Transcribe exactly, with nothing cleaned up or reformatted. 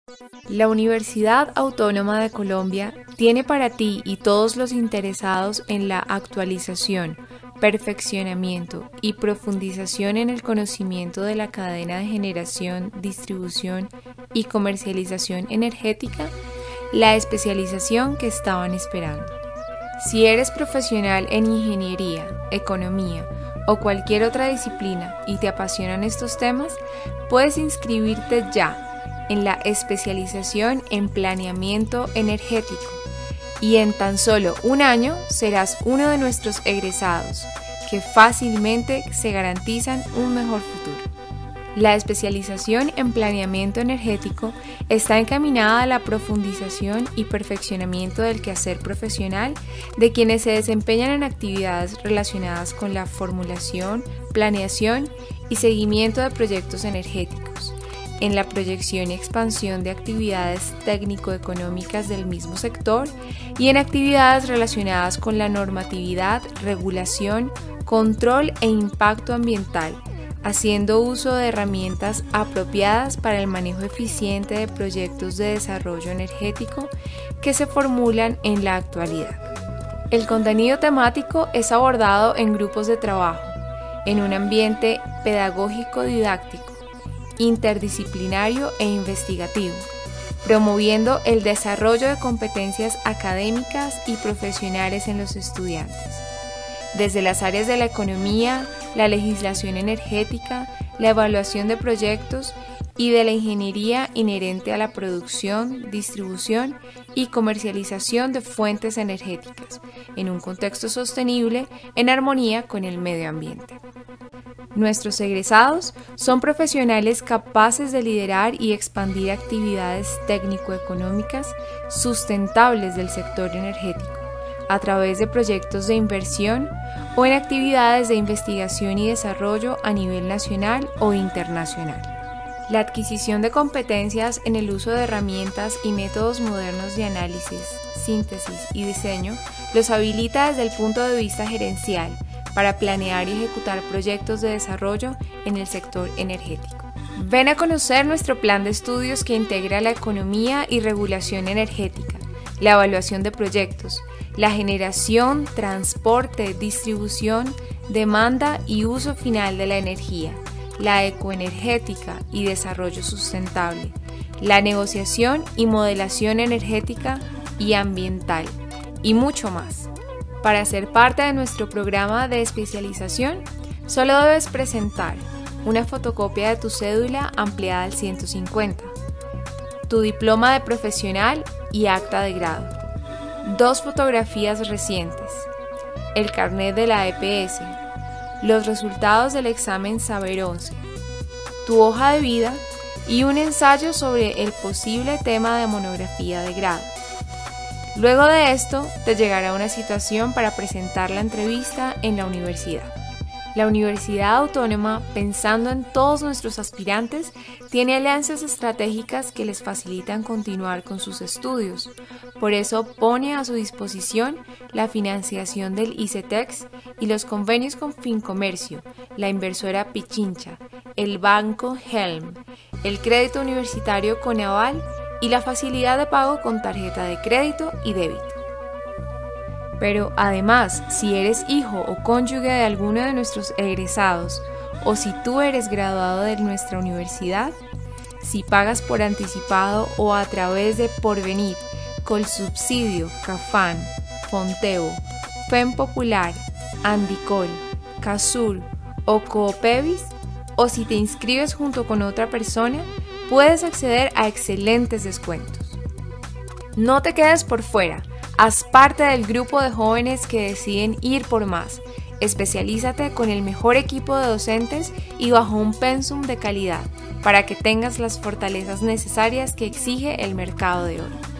La Universidad Autónoma de Colombia tiene para ti y todos los interesados en la actualización, perfeccionamiento y profundización en el conocimiento de la cadena de generación, distribución y comercialización energética, la especialización que estaban esperando. Si eres profesional en ingeniería, economía o cualquier otra disciplina y te apasionan estos temas, puedes inscribirte ya en la especialización en planeamiento energético y en tan solo un año serás uno de nuestros egresados que fácilmente se garantizan un mejor futuro. La especialización en planeamiento energético está encaminada a la profundización y perfeccionamiento del quehacer profesional de quienes se desempeñan en actividades relacionadas con la formulación, planeación y seguimiento de proyectos energéticos, en la proyección y expansión de actividades técnico-económicas del mismo sector y en actividades relacionadas con la normatividad, regulación, control e impacto ambiental, haciendo uso de herramientas apropiadas para el manejo eficiente de proyectos de desarrollo energético que se formulan en la actualidad. El contenido temático es abordado en grupos de trabajo, en un ambiente pedagógico-didáctico, interdisciplinario e investigativo, promoviendo el desarrollo de competencias académicas y profesionales en los estudiantes, desde las áreas de la economía, la legislación energética, la evaluación de proyectos y de la ingeniería inherente a la producción, distribución y comercialización de fuentes energéticas, en un contexto sostenible en armonía con el medio ambiente. Nuestros egresados son profesionales capaces de liderar y expandir actividades técnico-económicas sustentables del sector energético a través de proyectos de inversión o en actividades de investigación y desarrollo a nivel nacional o internacional. La adquisición de competencias en el uso de herramientas y métodos modernos de análisis, síntesis y diseño los habilita desde el punto de vista gerencial para planear y ejecutar proyectos de desarrollo en el sector energético. Ven a conocer nuestro plan de estudios que integra la economía y regulación energética, la evaluación de proyectos, la generación, transporte, distribución, demanda y uso final de la energía, la ecoenergética y desarrollo sustentable, la negociación y modelación energética y ambiental, y mucho más. Para ser parte de nuestro programa de especialización, solo debes presentar una fotocopia de tu cédula ampliada al ciento cincuenta, tu diploma de profesional y acta de grado, dos fotografías recientes, el carnet de la E P S, los resultados del examen Saber once, tu hoja de vida y un ensayo sobre el posible tema de monografía de grado. Luego de esto, te llegará una citación para presentar la entrevista en la universidad. La Universidad Autónoma, pensando en todos nuestros aspirantes, tiene alianzas estratégicas que les facilitan continuar con sus estudios. Por eso pone a su disposición la financiación del ICETEX y los convenios con Fincomercio, la inversora Pichincha, el banco Helm, el crédito universitario Conaval y la facilidad de pago con tarjeta de crédito y débito. Pero además, si eres hijo o cónyuge de alguno de nuestros egresados o si tú eres graduado de nuestra universidad, si pagas por anticipado o a través de Porvenir, Colsubsidio, Cafam, Fonteo, Fem Popular, Andicol, Casur o Coopevis, o si te inscribes junto con otra persona, puedes acceder a excelentes descuentos. No te quedes por fuera, haz parte del grupo de jóvenes que deciden ir por más. Especialízate con el mejor equipo de docentes y bajo un pensum de calidad para que tengas las fortalezas necesarias que exige el mercado de hoy.